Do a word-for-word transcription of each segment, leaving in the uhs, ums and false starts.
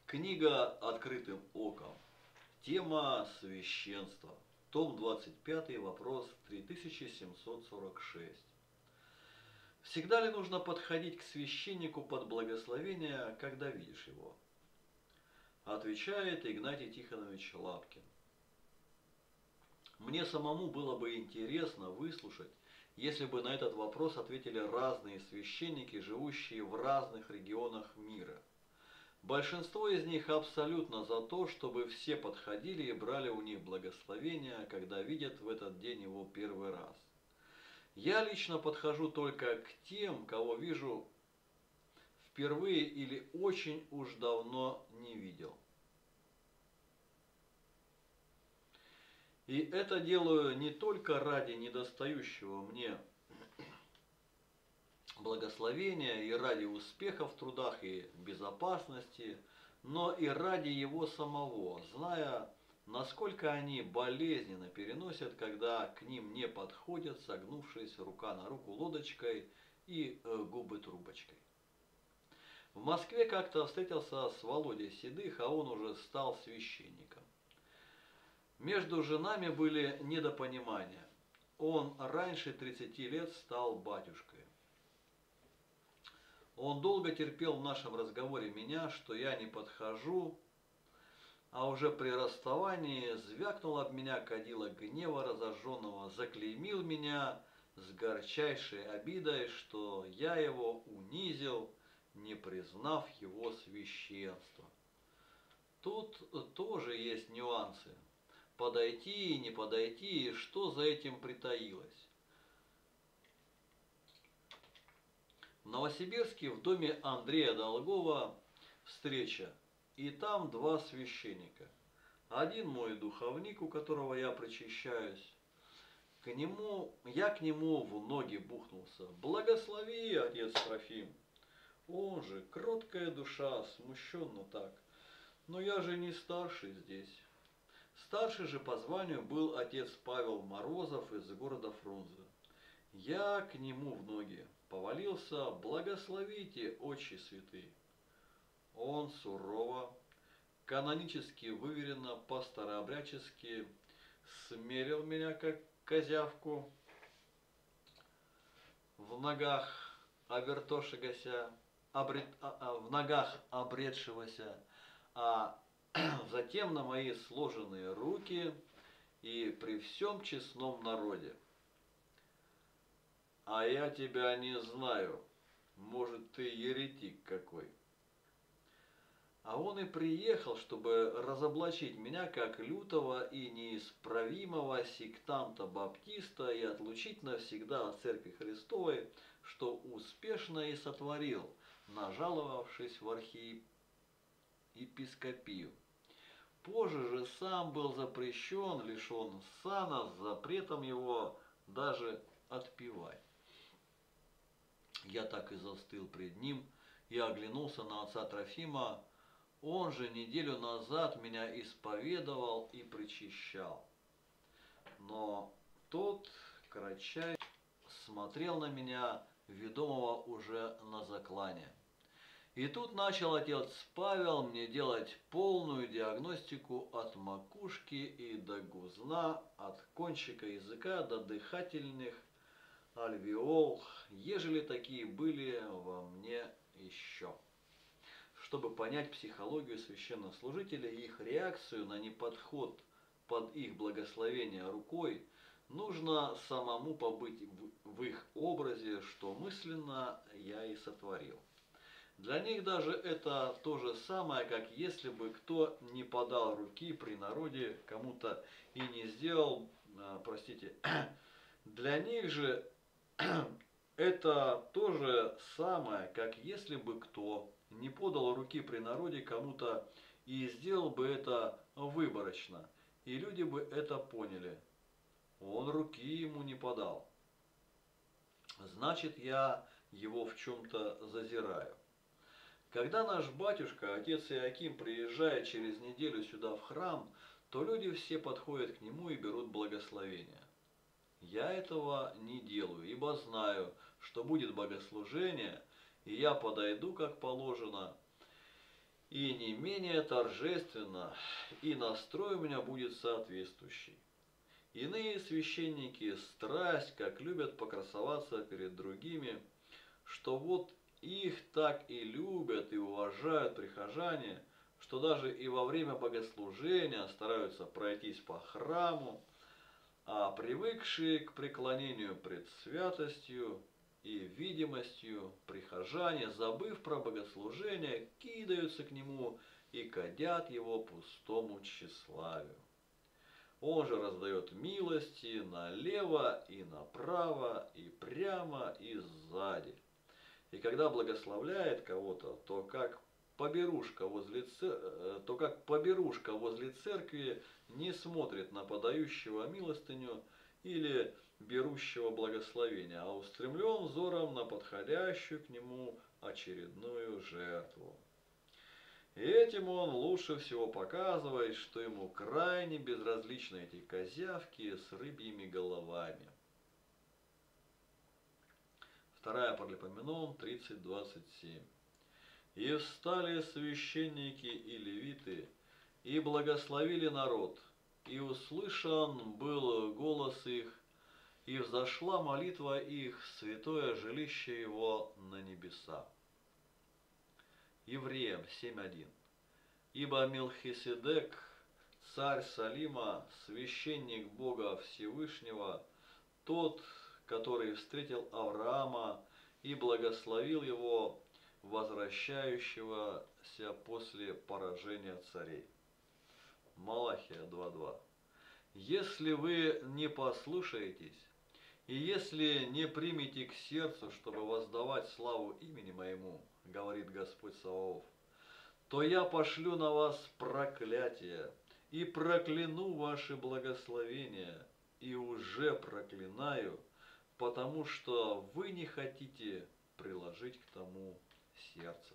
Книга «Открытым оком». Тема священства. Том двадцать пять, вопрос три тысячи семьсот сорок шесть. Всегда ли нужно подходить к священнику под благословение, когда видишь его? Отвечает Игнатий Тихонович Лапкин. Мне самому было бы интересно выслушать, если бы на этот вопрос ответили разные священники, живущие в разных регионах мира. Большинство из них абсолютно за то, чтобы все подходили и брали у них благословения, когда видят в этот день его первый раз. Я лично подхожу только к тем, кого вижу впервые или очень уж давно не видел. И это делаю не только ради недостающего мне благословения и ради успеха в трудах и безопасности, но и ради его самого, зная, насколько они болезненно переносят, когда к ним не подходят, согнувшись рука на руку лодочкой и э, губы трубочкой. В Москве как-то встретился с Володей Седых, а он уже стал священником. Между женами были недопонимания. Он раньше тридцати лет стал батюшкой. Он долго терпел в нашем разговоре меня, что я не подхожу, а уже при расставании звякнул об меня кадила гнева разожженного, заклеймил меня с горчайшей обидой, что я его унизил, не признав его священства. Тут тоже есть нюансы. Подойти и не подойти, что за этим притаилось. В Новосибирске в доме Андрея Долгова встреча, и там два священника. Один мой духовник, у которого я причащаюсь. К нему, я к нему в ноги бухнулся. Благослови, отец Трофим. Он же, кроткая душа, смущенно так. Но я же не старший здесь. Старший же по званию был отец Павел Морозов из города Фрунзе. Я к нему в ноги повалился, благословите, отче святые. Он сурово, канонически выверенно, по-старообрядчески смерил меня как козявку в ногах обертошегося, обред, а, а, в ногах обретшегося, а затем на мои сложенные руки и при всем честном народе. А я тебя не знаю, может, ты еретик какой. А он и приехал, чтобы разоблачить меня как лютого и неисправимого сектанта-баптиста и отлучить навсегда от Церкви Христовой, что успешно и сотворил, нажаловавшись в архиепископию. Позже же сам был запрещен, лишен сана, с запретом его даже отпевать. Я так и застыл пред ним и оглянулся на отца Трофима. Он же неделю назад меня исповедовал и причащал. Но тот, кратчай, смотрел на меня, ведомого уже на заклане. И тут начал отец Павел мне делать полную диагностику от макушки и до гузна, от кончика языка до дыхательных альвеол, ежели такие были во мне еще. Чтобы понять психологию священнослужителей и их реакцию на неподход под их благословение рукой, нужно самому побыть в их образе, что мысленно я и сотворил. Для них даже это то же самое, как если бы кто не подал руки при народе кому-то и не сделал, простите, для них же это то же самое, как если бы кто не подал руки при народе кому-то и сделал бы это выборочно, и люди бы это поняли. Он руки ему не подал. Значит, я его в чем-то зазираю. Когда наш батюшка, отец Иоаким, приезжает через неделю сюда в храм, то люди все подходят к нему и берут благословение. Я этого не делаю, ибо знаю, что будет богослужение, и я подойду, как положено, и не менее торжественно, и настрой у меня будет соответствующий. Иные священники страсть, как любят покрасоваться перед другими, что вот их так и любят и уважают прихожане, что даже и во время богослужения стараются пройтись по храму, а привыкшие к преклонению пред святостью и видимостью прихожане, забыв про богослужение, кидаются к нему и кадят его пустому тщеславию. Он же раздает милости налево и направо, и прямо, и сзади. И когда благословляет кого-то, то как поберушка возле, то как поберушка возле церкви не смотрит на подающего милостыню или берущего благословения, а устремлен взором на подходящую к нему очередную жертву. И этим он лучше всего показывает, что ему крайне безразличны эти козявки с рыбьими головами. Вторая Паралипоменон тридцать двадцать семь. И встали священники и левиты, и благословили народ, и услышан был голос их, и взошла молитва их в святое жилище его на небеса. Евреям семь один. Ибо Мелхиседек, царь Салима, священник Бога Всевышнего, тот, который встретил Авраама и благословил его, возвращающегося после поражения царей. Малахия два два. Если вы не послушаетесь, и если не примете к сердцу, чтобы воздавать славу имени моему, говорит Господь Саваоф, то я пошлю на вас проклятие и прокляну ваши благословения, и уже проклинаю, потому что вы не хотите приложить к тому сердце.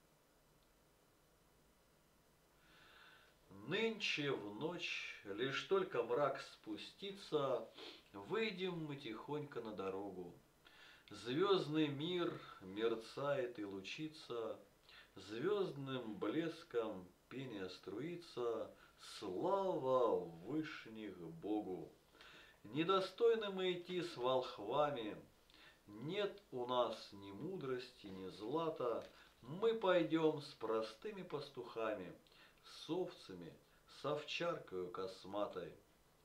Нынче в ночь, лишь только мрак спустится, выйдем мы тихонько на дорогу. Звездный мир мерцает и лучится, звездным блеском пение струится, слава вышних Богу. Недостойны мы идти с волхвами, нет у нас ни мудрости, ни злата, мы пойдем с простыми пастухами, с овцами, с овчаркою косматой.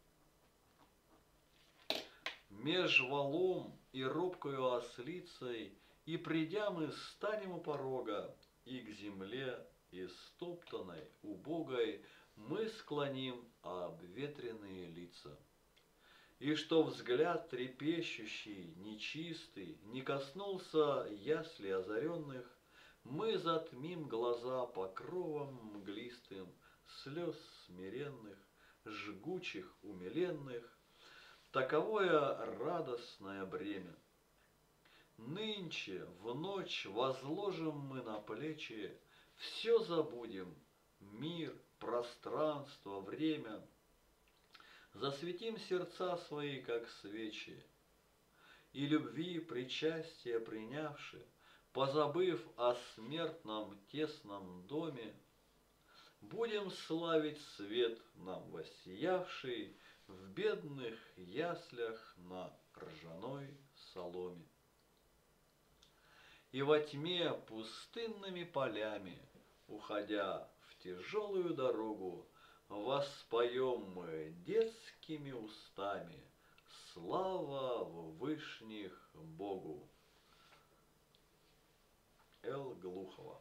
Меж валом и робкою ослицей, и придя мы станем у порога, и к земле истоптанной, убогой, мы склоним обветренные лица. И что взгляд трепещущий, нечистый, не коснулся ясли озаренных, мы затмим глаза покровом мглистым, слез смиренных, жгучих, умиленных. Таковое радостное бремя. Нынче в ночь возложим мы на плечи, все забудем, мир, пространство, время. Засветим сердца свои, как свечи, и любви причастие принявши, позабыв о смертном тесном доме, будем славить свет нам воссиявший в бедных яслях на ржаной соломе. И во тьме пустынными полями, уходя в тяжелую дорогу, воспоем мы детскими устами слава вышних Богу. Л. Глухова.